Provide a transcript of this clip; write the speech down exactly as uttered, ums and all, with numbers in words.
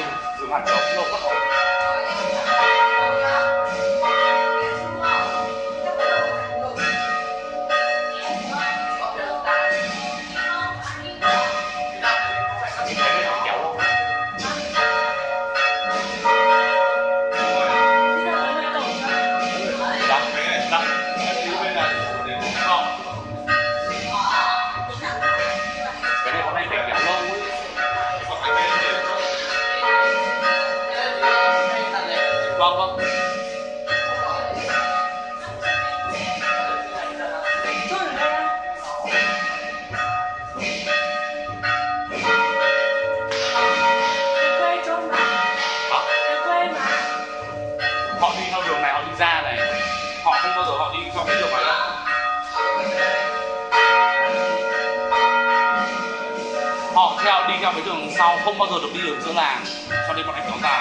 dùng hạt giống lâu quá. Vâng vâng. Họ đi theo đường này, họ đi ra này, họ không bao giờ họ đi theo cái đường này đâu. Họ theo đi theo cái đường sau, không bao giờ được đi đường giữa làng, cho nên bọn anh kéo dài.